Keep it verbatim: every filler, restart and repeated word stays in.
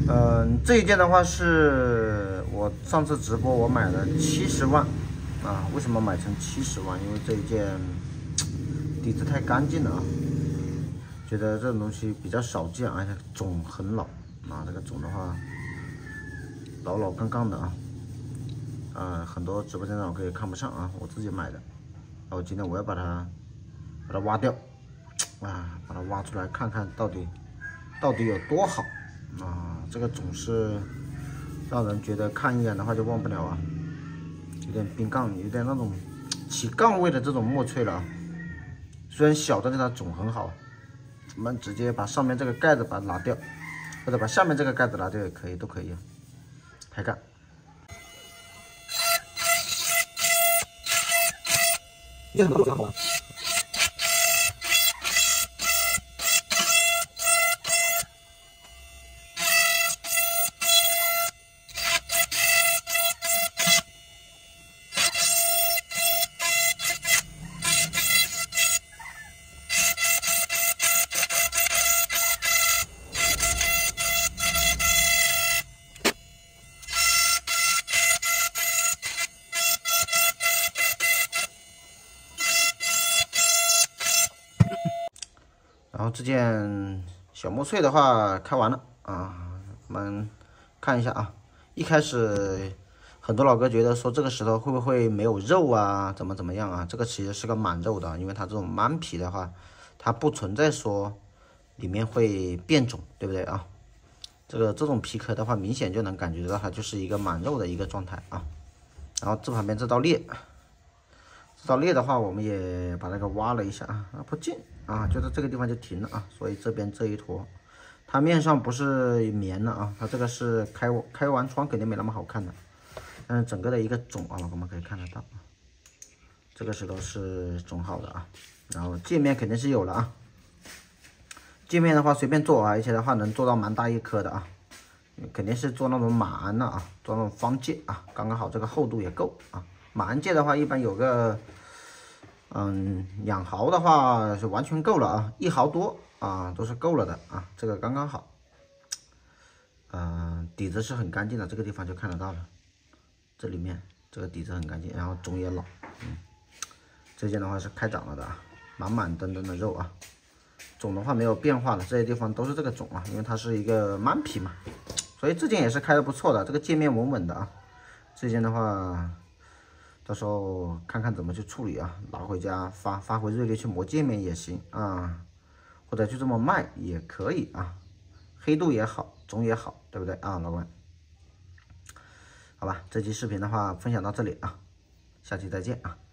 嗯，这一件的话是我上次直播我买了七十万啊，为什么买成七十万？因为这一件底子太干净了啊，觉得这种东西比较少见，而且种很老啊，这个种的话老老杠杠的啊，啊，很多直播间的我可以看不上啊，我自己买的，然后今天我要把它把它挖掉啊，把它挖出来看看到底到底有多好。啊，这个种是让人觉得看一眼的话就忘不了啊，有点冰杠，有点那种起杠味的这种墨翠了啊。虽然小，但是它种很好。我们直接把上面这个盖子把它拿掉，或者把下面这个盖子拿掉也可以，都可以啊。开干。 你很多非常好玩。 然后这件小墨翠的话开完了啊，我们看一下啊。一开始很多老哥觉得说这个石头会不会没有肉啊，怎么怎么样啊？这个其实是个满肉的，因为它这种满皮的话，它不存在说里面会变种，对不对啊？这个这种皮壳的话，明显就能感觉到它就是一个满肉的一个状态啊。然后这旁边这道裂。这道裂的话，我们也把那个挖了一下啊，不进啊，就在这个地方就停了啊，所以这边这一坨，它面上不是棉了啊，它这个是开开完窗肯定没那么好看的，但是整个的一个种啊，我们可以看得到，这个石头是种好的啊，然后界面肯定是有了啊，界面的话随便做啊，而且的话能做到蛮大一颗的啊，肯定是做那种马鞍的啊，做那种方界啊，刚刚好这个厚度也够啊，马鞍界的话一般有个。嗯，两毫的话是完全够了啊，一毫多啊都是够了的啊，这个刚刚好。嗯、呃，底子是很干净的，这个地方就看得到了，这里面这个底子很干净，然后种也老，嗯，这件的话是开长了的啊，满满登登的肉啊，种的话没有变化了，这些地方都是这个种啊，因为它是一个满皮嘛，所以这件也是开的不错的，这个界面稳稳的啊，这件的话。到时候看看怎么去处理啊，拿回家发发挥锐利去磨界面也行啊，或者就这么卖也可以啊，黑度也好，种也好，对不对啊，老板？好吧，这期视频的话分享到这里啊，下期再见啊。